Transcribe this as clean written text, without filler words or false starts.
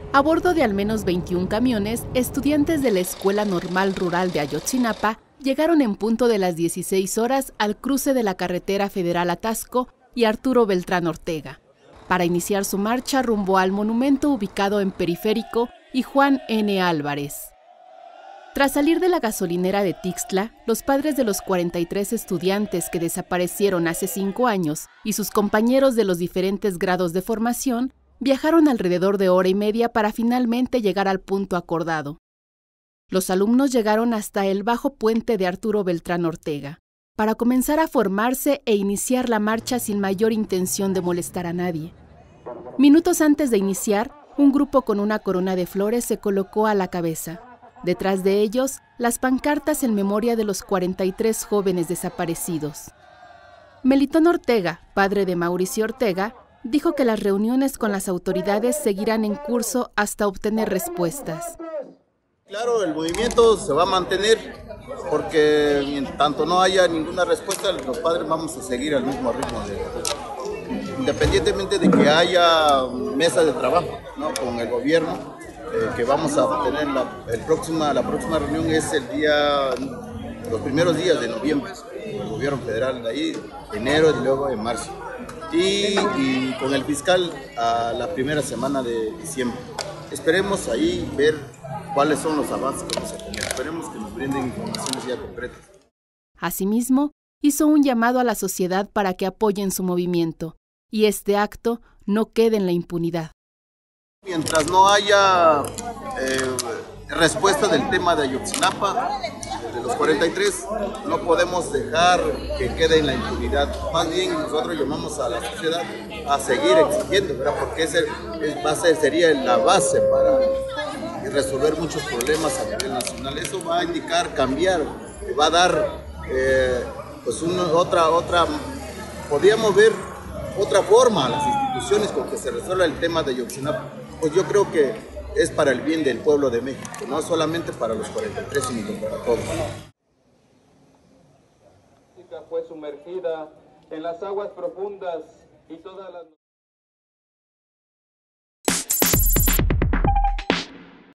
A bordo de al menos 21 camiones, estudiantes de la Escuela Normal Rural de Ayotzinapa llegaron en punto de las 16 horas al cruce de la carretera federal Atasco y Arturo Beltrán Ortega, para iniciar su marcha rumbo al monumento ubicado en Periférico y Juan N. Álvarez. Tras salir de la gasolinera de Tixtla, los padres de los 43 estudiantes que desaparecieron hace 5 años y sus compañeros de los diferentes grados de formación viajaron alrededor de hora y media para finalmente llegar al punto acordado. Los alumnos llegaron hasta el bajo puente de Arturo Beltrán Ortega, para comenzar a formarse e iniciar la marcha sin mayor intención de molestar a nadie. Minutos antes de iniciar, un grupo con una corona de flores se colocó a la cabeza. Detrás de ellos, las pancartas en memoria de los 43 jóvenes desaparecidos. Melitón Ortega, padre de Mauricio Ortega, dijo que las reuniones con las autoridades seguirán en curso hasta obtener respuestas. Claro, el movimiento se va a mantener porque en tanto no haya ninguna respuesta, los padres vamos a seguir al mismo ritmo, independientemente de que haya mesa de trabajo, ¿no?, con el gobierno, que vamos a tener la próxima reunión es los primeros días de noviembre, el gobierno federal de ahí, enero y luego en marzo. Y con el fiscal a la primera semana de diciembre. Esperemos ahí ver cuáles son los avances que vamos a tener. Esperemos que nos brinden informaciones ya concretas. Asimismo, hizo un llamado a la sociedad para que apoyen su movimiento y este acto no quede en la impunidad. Mientras no haya respuesta del tema de Ayotzinapa, de los 43, no podemos dejar que quede en la impunidad. Más bien nosotros llamamos a la sociedad a seguir exigiendo, ¿verdad?, porque sería la base para resolver muchos problemas a nivel nacional. Eso va a indicar cambiar, va a dar podríamos ver otra forma a las instituciones con que se resuelva el tema de Ayotzinapa. Pues yo creo que es para el bien del pueblo de México, no solamente para los 43, sino para todos. Fue sumergida en las aguas profundas y todas las...